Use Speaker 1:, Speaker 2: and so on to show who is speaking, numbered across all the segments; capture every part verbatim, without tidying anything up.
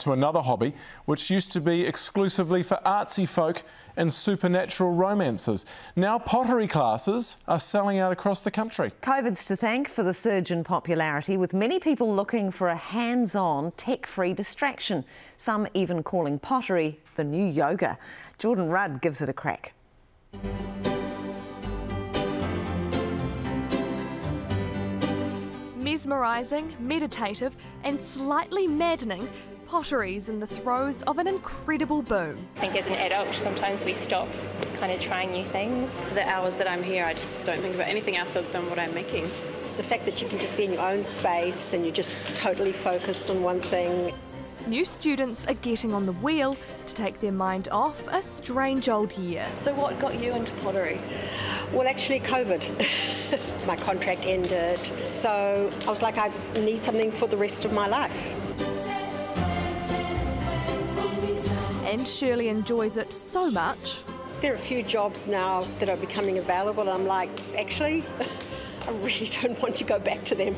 Speaker 1: to another hobby which used to be exclusively for artsy folk and supernatural romances. Now pottery classes are selling out across the country. COVID's
Speaker 2: to thank for the surge in popularity, with many people looking for a hands-on, tech-free distraction. Some even calling pottery the new yoga. Jordan Rudd gives it a crack.
Speaker 3: Mesmerising, meditative and slightly maddening, pottery's in the throes of an incredible boom.
Speaker 4: I think as an adult sometimes we stop kind of trying new things.
Speaker 5: For the hours that I'm here I just don't think about anything else other than what I'm making.
Speaker 6: The fact that you can just be in your own space and you're just totally focused on one thing.
Speaker 3: New students are getting on the wheel to take their mind off a strange old year.
Speaker 5: So what got you into pottery?
Speaker 6: Well, actually COVID. My contract ended, so I was like, I need something for the rest of my life.
Speaker 3: And Shirley enjoys it so much.
Speaker 6: There are a few jobs now that are becoming available and I'm like, actually, I really don't want to go back to them.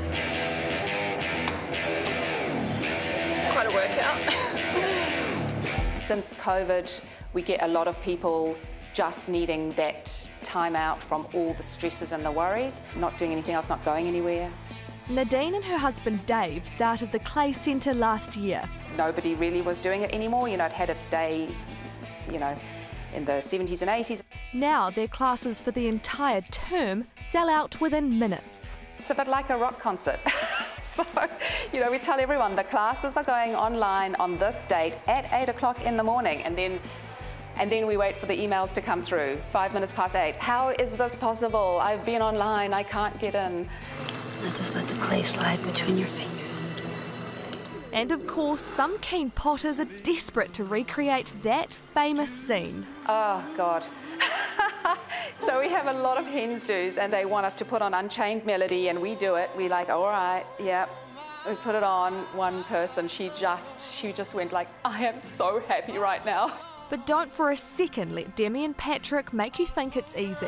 Speaker 5: Quite a workout.
Speaker 7: Since COVID, we get a lot of people just needing that time out from all the stresses and the worries, not doing anything else, not going anywhere.
Speaker 3: Nadine and her husband Dave started the Clay Centre last year.
Speaker 7: Nobody really was doing it anymore, you know, it had its day, you know, in the seventies and eighties.
Speaker 3: Now their classes for the entire term sell out within minutes.
Speaker 7: It's a bit like a rock concert. So, you know, we tell everyone the classes are going online on this date at eight o'clock in the morning, and then and then we wait for the emails to come through, five minutes past eight. How is this possible? I've been online, I can't get in.
Speaker 8: Now just let the clay slide between your fingers.
Speaker 3: And of course, some keen potters are desperate to recreate that famous scene.
Speaker 7: Oh, God. So we have a lot of hens do's and they want us to put on Unchained Melody, and we do it. We like, all right, yeah. We put it on. One person, she just, she just went like, I am so happy right now.
Speaker 3: But don't for a second let Demi and Patrick make you think it's easy.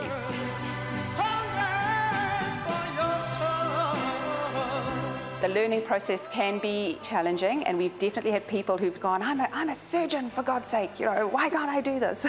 Speaker 7: The learning process can be challenging, and we've definitely had people who've gone, I'm a, I'm a surgeon, for God's sake, you know, why can't I do this?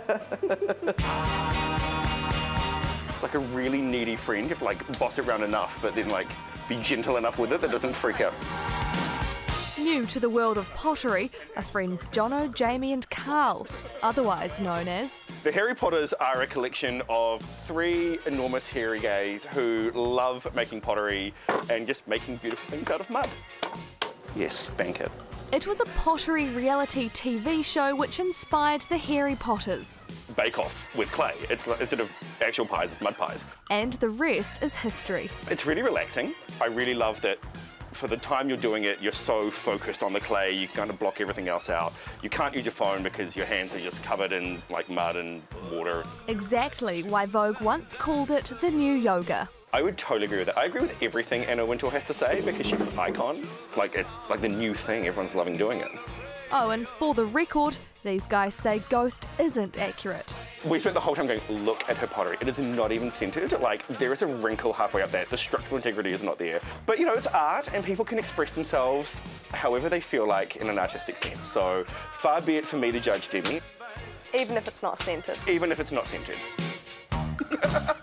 Speaker 9: It's like a really needy friend. You have to like boss it around enough, but then like be gentle enough with it that doesn't freak out.
Speaker 3: New to the world of pottery are friends Jono, Jamie and Carl, otherwise known as...
Speaker 9: The Harry Potters are a collection of three enormous hairy gays who love making pottery and just making beautiful things out of mud. Yes, spank it.
Speaker 3: It was a pottery reality T V show which inspired the Harry Potters.
Speaker 9: Bake Off with clay. It's instead of actual pies, it's mud pies.
Speaker 3: And the rest is history.
Speaker 9: It's really relaxing. I really love that for the time you're doing it, you're so focused on the clay, you kind of block everything else out. You can't use your phone because your hands are just covered in like mud and water.
Speaker 3: Exactly why Vogue once called it the new yoga.
Speaker 9: I would totally agree with that. I agree with everything Anna Wintour has to say because she's an icon. Like, it's like the new thing, everyone's loving doing it.
Speaker 3: Oh, and for the record, these guys say Ghost isn't accurate.
Speaker 9: We spent the whole time going, look at her pottery. It is not even centered. Like, there is a wrinkle halfway up there. The structural integrity is not there. But, you know, it's art and people can express themselves however they feel like in an artistic sense. So far be it for me to judge Demi.
Speaker 5: Even if it's not centered.
Speaker 9: Even if it's not centered.